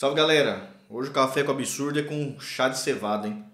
Salve, galera! Hoje o café com absurdo é com chá de cevada, hein?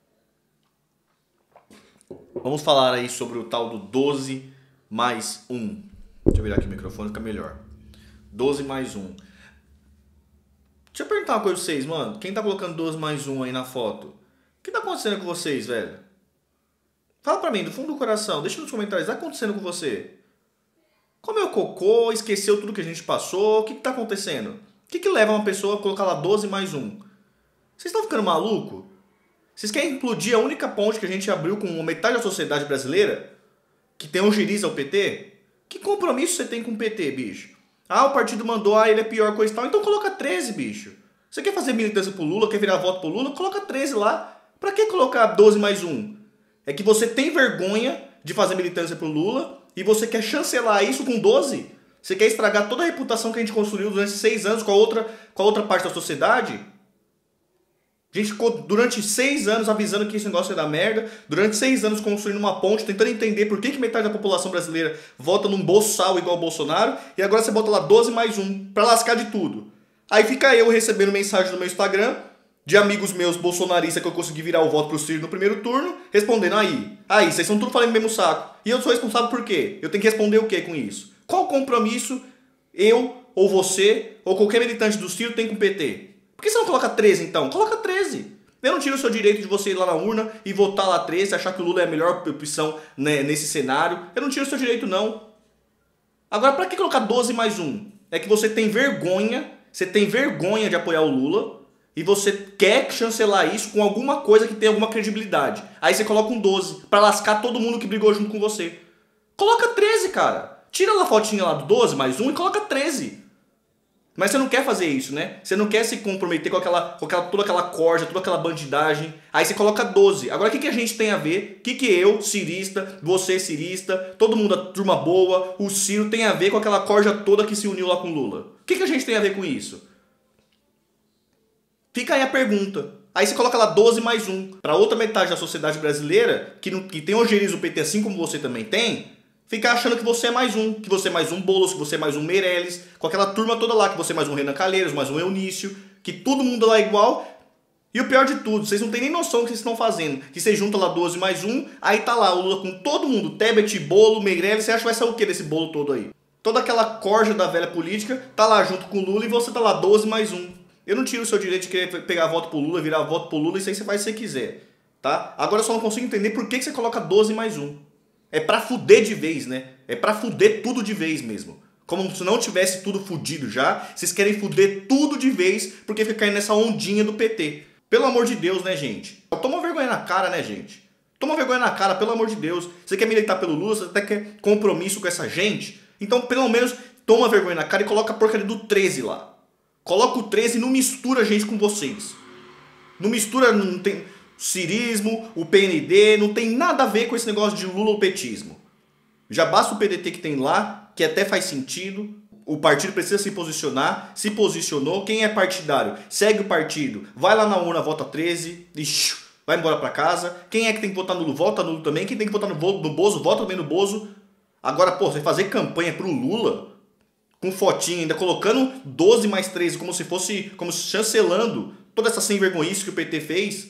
Vamos falar aí sobre o tal do 12 mais 1. Deixa eu virar aqui o microfone, fica melhor. 12 mais 1. Deixa eu perguntar uma coisa pra vocês, mano. Quem tá colocando 12 mais 1 aí na foto? O que tá acontecendo com vocês, velho? Fala pra mim, do fundo do coração. Deixa nos comentários. O que tá acontecendo com você? Comeu cocô? Esqueceu tudo que a gente passou? O que tá acontecendo? O que leva uma pessoa a colocar lá 12 mais 1? Vocês estão ficando maluco? Vocês querem implodir a única ponte que a gente abriu com metade da sociedade brasileira? Que tem ongeriza ao PT? Que compromisso você tem com o PT, bicho? Ah, o partido mandou, ele é pior, coisa e tal. Então coloca 13, bicho. Você quer fazer militância pro Lula, quer virar voto pro Lula? Coloca 13 lá. Pra que colocar 12 mais 1? É que você tem vergonha de fazer militância pro Lula e você quer chancelar isso com 12? Você quer estragar toda a reputação que a gente construiu durante 6 anos com a outra parte da sociedade? A gente ficou durante 6 anos avisando que esse negócio ia dar merda. Durante 6 anos construindo uma ponte, tentando entender por que metade da população brasileira vota num boçal igual o Bolsonaro. E agora você bota lá 12 mais 1 pra lascar de tudo. Aí fica eu recebendo mensagem no meu Instagram de amigos meus bolsonaristas que eu consegui virar o voto pro Ciro no primeiro turno, respondendo aí, vocês estão tudo falando no mesmo saco. E eu sou responsável por quê? Eu tenho que responder o quê com isso? Qual compromisso eu, ou você, ou qualquer militante do Ciro tem com o PT? Por que você não coloca 13 então? Coloca 13. Eu não tiro o seu direito de você ir lá na urna e votar lá 13, achar que o Lula é a melhor opção, né, nesse cenário. Eu não tiro o seu direito não. Agora, pra que colocar 12 mais 1? É que você tem vergonha de apoiar o Lula e você quer chancelar isso com alguma coisa que tenha alguma credibilidade. Aí você coloca um 12 pra lascar todo mundo que brigou junto com você. Coloca 13, cara. Tira a fotinha lá do 12 mais 1 e coloca 13. Mas você não quer fazer isso, né? Você não quer se comprometer com toda aquela corja, toda aquela bandidagem. Aí você coloca 12. Agora o que a gente tem a ver? O que eu, cirista, você, cirista, todo mundo, a turma boa, o Ciro, tem a ver com aquela corja toda que se uniu lá com o Lula? O que a gente tem a ver com isso? Fica aí a pergunta. Aí você coloca lá 12 mais 1. Pra outra metade da sociedade brasileira, que tem ojeriza o PT assim como você também tem, ficar achando que você é mais um. Que você é mais um Boulos, que você é mais um Meirelles, com aquela turma toda lá, que você é mais um Renan Calheiros, mais um Eunício, que todo mundo lá é igual. E o pior de tudo, vocês não têm nem noção do que vocês estão fazendo. Que vocês juntam lá 12 mais 1, aí tá lá o Lula com todo mundo, Tebet, Bolo, Meirelles, você acha que vai ser o que desse bolo todo aí? Toda aquela corja da velha política tá lá junto com o Lula e você tá lá 12 mais 1. Eu não tiro o seu direito de querer pegar voto pro Lula, virar voto pro Lula, isso aí você faz se você quiser, tá? Agora eu só não consigo entender por que você coloca 12 mais 1. É pra fuder de vez, né? É pra fuder tudo de vez mesmo. Como se não tivesse tudo fudido já, vocês querem fuder tudo de vez porque fica caindo nessa ondinha do PT. Pelo amor de Deus, né, gente? Toma vergonha na cara, né, gente? Toma vergonha na cara, pelo amor de Deus. Você quer militar pelo Lula, você até quer compromisso com essa gente? Então, pelo menos, toma vergonha na cara e coloca a porcaria do 13 lá. Coloca o 13 e não mistura a gente com vocês. Não mistura, não tem cirismo, o PND, não tem nada a ver com esse negócio de Lula ou petismo. Já basta o PDT que tem lá, que até faz sentido. O partido precisa se posicionar, se posicionou. Quem é partidário, segue o partido, vai lá na urna, vota 13 e vai embora pra casa. Quem é que tem que votar no Lula, vota no Lula também. Quem tem que votar no Bozo, vota também no Bozo. Agora, pô, você fazer campanha pro Lula com fotinha, ainda colocando 12 mais 13 como se chancelando toda essa sem vergonhice que o PT fez.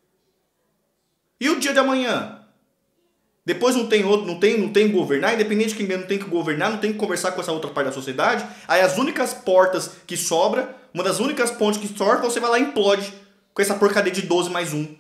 E o dia de amanhã? Depois não tem governar, independente de quem não tem que governar, não tem que conversar com essa outra parte da sociedade. Aí as únicas portas que sobra, uma das únicas pontes que sobra, você vai lá e implode com essa porcaria de 12 mais 1.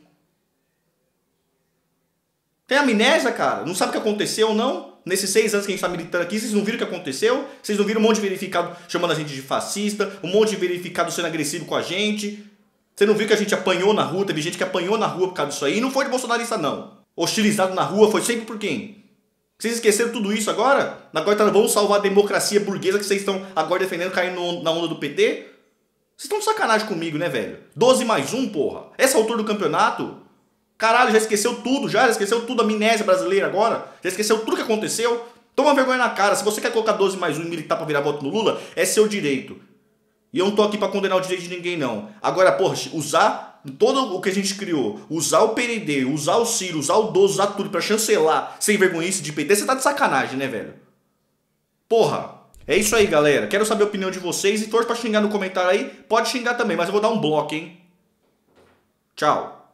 Tem amnésia, cara? Não sabe o que aconteceu ou não? Nesses 6 anos que a gente tá militando aqui, vocês não viram o que aconteceu? Vocês não viram um monte de verificado chamando a gente de fascista? Um monte de verificado sendo agressivo com a gente? Você não viu que a gente apanhou na rua? Teve gente que apanhou na rua por causa disso aí. E não foi de bolsonarista, não. Hostilizado na rua foi sempre por quem? Vocês esqueceram tudo isso agora? Agora vamos salvar a democracia burguesa que vocês estão agora defendendo caindo na onda do PT? Vocês estão de sacanagem comigo, né, velho? 12 mais 1, porra. Essa altura do campeonato? Caralho, já esqueceu tudo, já esqueceu tudo, a amnésia brasileira agora? Já esqueceu tudo que aconteceu? Toma vergonha na cara. Se você quer colocar 12 mais 1 e militar pra virar voto no Lula, é seu direito. E eu não tô aqui pra condenar o direito de ninguém, não. Agora, porra, usar todo o que a gente criou, usar o PND, usar o Ciro, usar o 12, usar tudo pra chancelar sem vergonhice de PT, você tá de sacanagem, né, velho? Porra! É isso aí, galera. Quero saber a opinião de vocês e torço pra xingar no comentário aí. Pode xingar também, mas eu vou dar um bloco, hein? Tchau.